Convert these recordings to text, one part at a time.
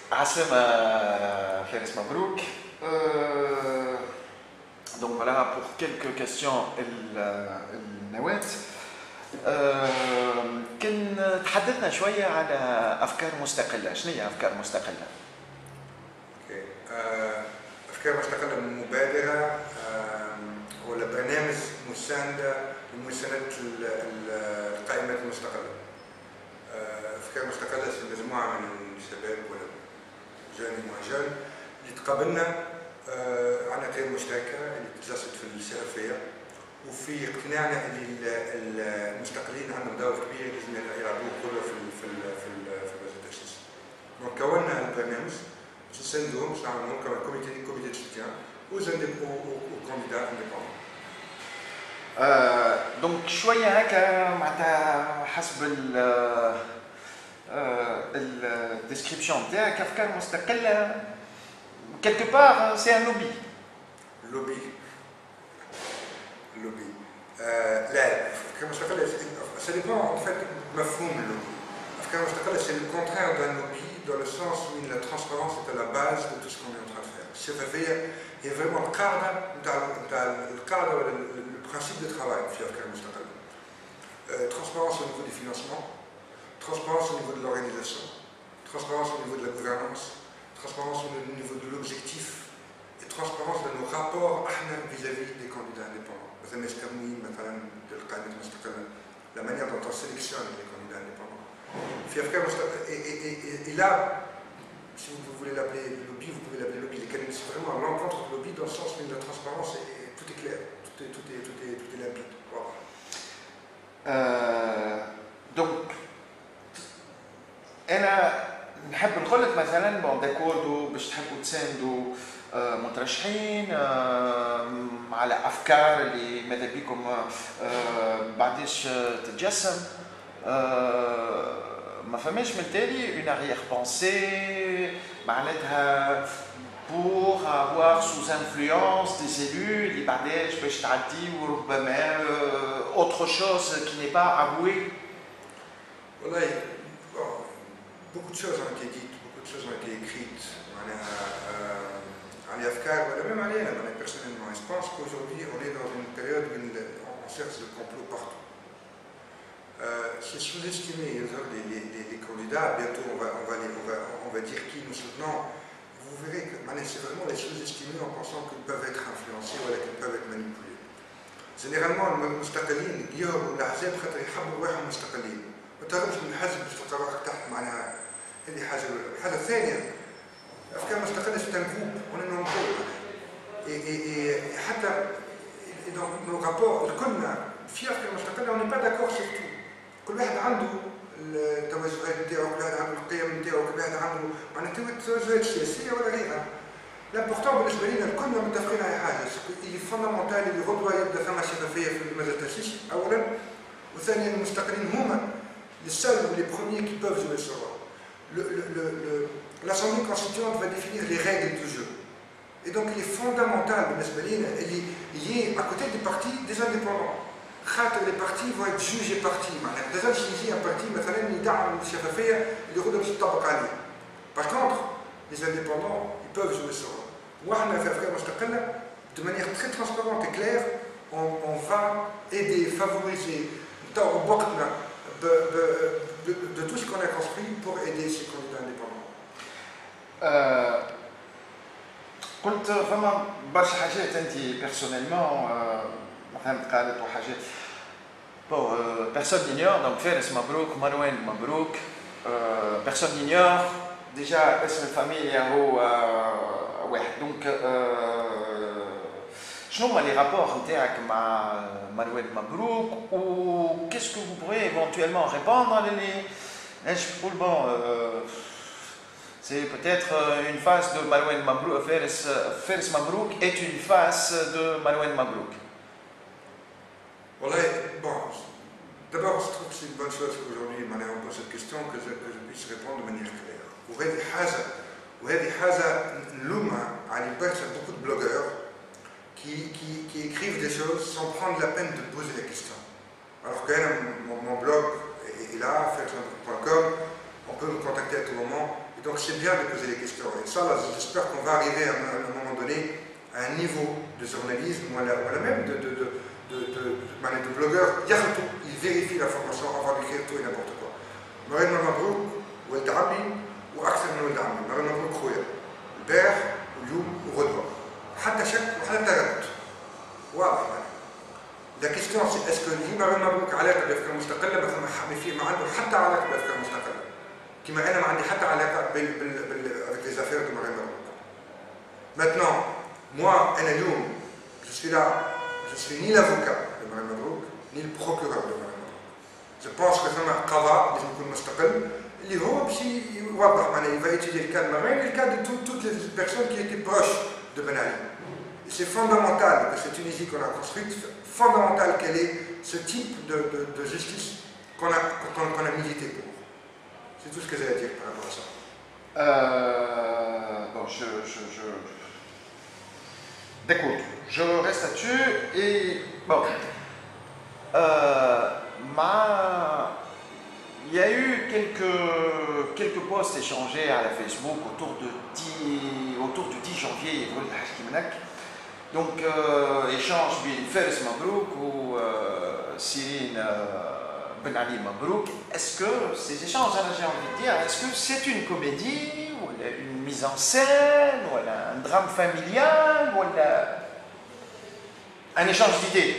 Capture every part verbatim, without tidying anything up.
Aslama Faris Mabrouk. Euh, donc voilà pour quelques questions. النوات. كن تحدثنا شوية على أفكار مستقلة، شنو هي أفكار مستقلة؟ اوكي أفكار مستقلة مبادرة ولا برنامج مساندة لمساندة القائمات المستقلة. أفكار مستقلة مجموعة من الشباب ولا جاني مهاجر اللي تقابلنا عن قيم مشتركة اللي تجسد في الشرفية وفي اقتناعنا ان المستقلين عندهم دور كبير لازم يلعبوه كله في ال في ال في ال في المجال التأسيسي. دونك كونا البرنامج باش نساندوهم باش نعملوا كما كوميتي كوميتي دو سوتيان وكانديدا انديبوندون. دونك شوية هكا معناتها حسب ال الديسكريبسيون تاعك أفكار مستقلة quelque part c'est un lobby. lobby. اللوبي آه لا أفكار مستقلة ça dépend en fait مفهوم اللوبي. أفكار مستقلة c'est le contraire d'un lobby dans le sens où la transparence est à la base de tout ce qu'on est en train de faire. الشفافية هي vraiment القاعدة نتاع نتاع القاعدة ولا le principe de travail في أفكار مستقلة. Euh, transparence au niveau du financement, transparence au niveau de l'organisation, transparence au niveau de la gouvernance, transparence au niveau de l'objectif et transparence de nos rapports vis-à-vis des candidats indépendants. مثلا يستخدمين مثلا القائمة المستقلة la manière dont on sélectionne les candidats indépendants. في أفكار مستقلة et là si vous voulez l'appeler lobby vous pouvez l'appeler lobby. C'est vraiment à l'encontre du lobby dans le sens où la transparence est tout est clair, tout est tout est tout est tout est limpide. Voilà. Euh, donc أنا نحب نقول لك مثلا بون داكوردو باش تحبوا تساندوا مترشحين على افكار اللي ماذا بيكم بعديش تتجسم ما فماش من تالي اون اريير بونسي معناتها pour avoir sous influence des élus اللي بعديش باش تعدي وربما autre chose qui n'est pas avoué. والله beaucoup de choses ont été dites, beaucoup de choses ont été écrites. على أفكار ولا même علينا أنا personnellement. Je pense qu'aujourd'hui on est dans une période où on cherche le complot partout. Euh, c'est sous-estimé les, les, les, les candidats. Bientôt on va, on va, les, on va, on va dire qui nous soutenons. Vous verrez que c'est vraiment les sous-estimer en pensant qu'ils peuvent être influencés ou qu'ils peuvent être manipulés. Généralement المستقلين يهربوا من الأحزاب خاطر يحبوا واحد مستقلين. ما تهربش من الحزب باش تلقى روحك تحت معناها. هذه حاجة الأولى. الحاجة الثانية أفكار مستقلة c'est un groupe, on est nombreux. Et, et, et حتى et dans nos rapports الكلنا في أفكار مستقلة on n'est pas d'accord sur tout. كل واحد عنده التوجهات نتاعو، كل واحد عنده القيم نتاعو، كل واحد عنده معناتها توجهات سياسية ولا غيرها. الامبورتون بالنسبة لنا الكلنا متفقين على حاجة اللي فوندامونتال اللي غدوة يبدا ثما شفافية في المجال التأسيسي أولا، وثانيا المستقلين هما les seuls ou les premiers qui peuvent jouer ce rôle. Le, le, le, le, l'Assemblée constituante va définir les règles du jeu. Et donc il est fondamental, il y a à côté des partis des indépendants. Les partis vont être jugés partis. Déjà, si il y a un parti, par contre, les indépendants, ils peuvent jouer ce rôle. Moi, de manière très transparente et claire, on, on va aider, favoriser, de, de, de, de tout ce qu'on a construit pour aider ces candidats indépendants. Euh, قلت فما برشا حاجات انت بيرسونيلمون مثلا قالت وحاجات بون بيرسون نينيور دونك فارس مبروك مروان مبروك بيرسون نينيور ديجا اسم الفاميليا هو واحد دونك شنو هما لي رابور نتاعك مع مروان مبروك و qu'est-ce que vous pourrez éventuellement répondre للي ايش بقول بون c'est peut-être une face de Marouane Mabrouk, Faris Mabrouk est une face de Marouane Mabrouk. Voilà, bon, d'abord je trouve que c'est une bonne chose qu'aujourd'hui on pose cette question, que je, que je puisse répondre de manière claire. وهذه حاجة وهذه حاجة نلومها على برشا beaucoup de blogueurs qui, qui, qui écrivent des choses sans prendre la peine de poser la question. Alors que mon, mon blog est là, faris mabrouk point com, on peut me contacter à tout moment. Donc c'est bien de poser les questions. Et ça, j'espère qu'on va arriver à un, à un moment donné à un niveau de journalisme, ou à la, ou à la même de, de, de, de, de, de, de blogueurs. Ils vérifient l'information avant d'écrire tout et n'importe quoi. مريض مبروك ولد عمي واكثر من ولد عمي، مريض مبروك خويا البارح واليوم وغدوه، حتى شك وحتى رد واضح يعني. لا كيستيون سي اسكو اللي مريض مبروك علاقه بافكار مستقله مثلا في ما عنده حتى علاقه بافكار مستقله، كما انا ما عندي حتى علاقه بال بال بال avec les affaires de مريض مبروك. Maintenant, moi انا اليوم je suis là, je suis ni l'avocat de مريض مبروك ni le procureur de مريض مبروك. Je pense que ثم قضاء لازم يكون مستقل اللي هو باش يوضح معناها il va étudier le cas de Marine et le cas de tout, toutes les personnes qui étaient proches de Ben Ali. C'est fondamental que cette Tunisie qu'on a construite, fondamental qu'elle ait ce type de, de, de justice qu'on a, qu'on, qu'on a milité pour. C'est tout ce que j'ai à dire par rapport à ça. Euh, bon, je, je, je... D'accord, je reste là-dessus et bon. Euh, Ma... Il y a eu quelques, quelques posts échangés à la Facebook autour, de dix, autour du dix janvier. Donc, euh, échange bien Fares Mabrouk ou euh, Sirine euh, Ben Ali Mabrouk. Est-ce que ces échanges, j'ai envie de dire, est-ce que c'est une comédie ou une mise en scène ou un drame familial ou un échange d'idées?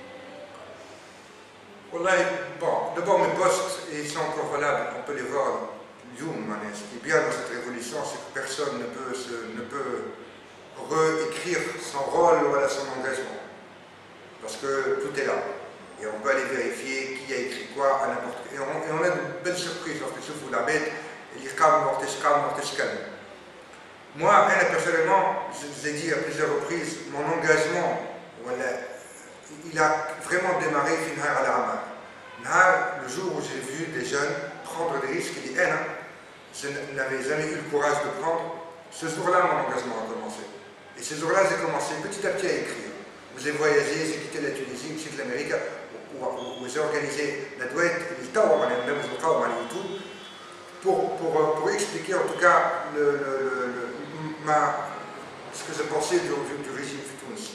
Bon, d'abord mes posts, ils sont encore valables, on peut les voir. Ce qui est bien dans cette révolution, c'est que personne ne peut, se, ne peut réécrire son rôle ou son engagement. Parce que tout est là. Et on peut aller vérifier qui a écrit quoi à n'importe quel. Et on, et on a de belles surprises lorsque je vous la bête, et les cas mortescal, mortescal. Moi, personnellement, je vous ai dit à plusieurs reprises, mon engagement, voilà, il a vraiment démarré Finhar al-Amal. Le jour où j'ai vu des jeunes prendre des risques, il dit eh, non, je n'avais jamais eu le courage de prendre. Ce jour-là, mon engagement a commencé. Et ce jour-là, j'ai commencé petit à petit à écrire. J'ai voyagé, j'ai quitté la Tunisie, j'ai quitté l'Amérique, où j'ai organisé la douette, le temps, même YouTube, pour, pour, pour expliquer en tout cas le, le, le, ma, ce que je pensais du, du, du régime tunisien.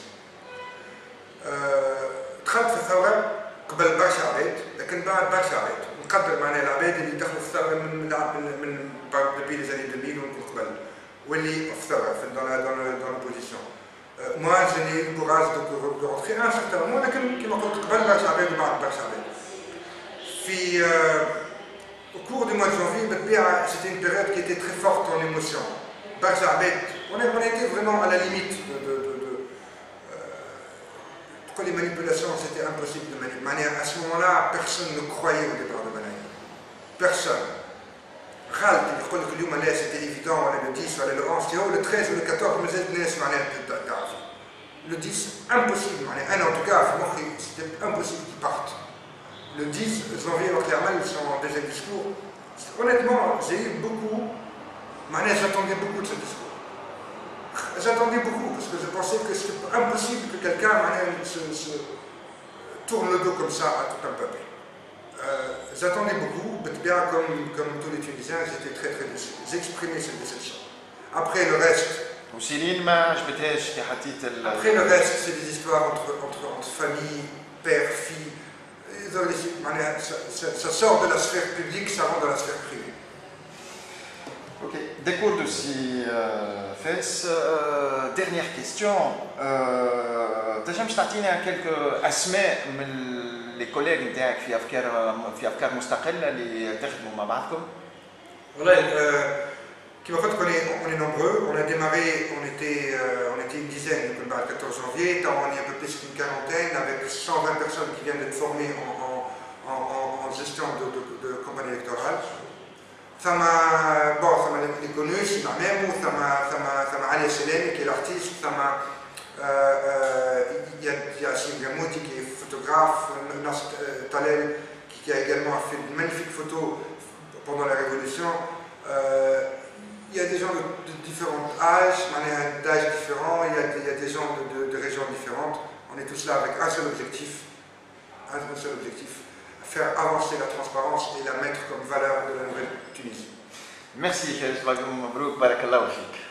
دخلت في الثوره قبل برشا عباد لكن بعد برشا عباد نقدر معناها العباد اللي دخلوا في الثوره من من من depuis les années deux mille ومن قبل واللي في الثوره في dans la dans le dans l'opposition. Moi je n'ai eu le courage de, de rentrer à un certain moment لكن كما قلت قبل برشا عباد وبعد برشا عباد. في au cours du mois de janvier بالطبيعه c'était une période qui était très forte en émotion. برشا عباد on était vraiment à la limite de, de, de les manipulations, c'était impossible de manipuler. À ce moment-là, personne ne croyait au départ de Ben Ali. Personne. C'était évident, le dix, le onze, le treize, le quatorze, le dix, impossible. En tout cas, c'était impossible qu'ils partent. Le dix janvier, clairement, ils sont en deuxième discours. Honnêtement, j'ai eu beaucoup, j'attendais beaucoup de ce discours. J'attendais beaucoup parce que je pensais que c'était impossible que quelqu'un se, se tourne le dos comme ça à tout un peuple. Euh, J'attendais beaucoup, bien comme, comme tous les Tunisiens, j'étais très très déçu. J'exprimais cette déception. Après le reste, après le reste, c'est des histoires entre, entre, entre famille, père, fille. Ça, ça, ça sort de la sphère publique, ça rentre dans la sphère privée. Ok, d'accord aussi, euh, Fes. Euh, dernière question. تنجم تعطينا quelques أسماء من les collègues نتاعك في أفكار في أفكار مستقلة اللي تخدموا مع بعضكم؟ والله كما قلت on est on est nombreux. On a démarré, on était euh, on était une dizaine le quatorze janvier. On est un peu plus qu'une quarantaine avec cent vingt personnes qui viennent d'être formées en, en, en, en gestion de, de, de campagne électorale. ثم bon ثم les connus c'est la même ثم ثم ثم Ali Selemi qui est l'artiste ثم il y a Yassine Gamouti qui est photographe, Nas Talel qui a également fait de magnifiques photos pendant la Révolution. Il y a des gens de, de différents âges, d'âges différents, il y, a, il y a des gens de, de, de régions différentes. On est tous là avec un seul objectif, un seul objectif, faire avancer la transparence et la mettre comme valeur de la nouvelle Tunisie. Merci, Khalis Bagoum Mabrouk, Barakallahu Fik.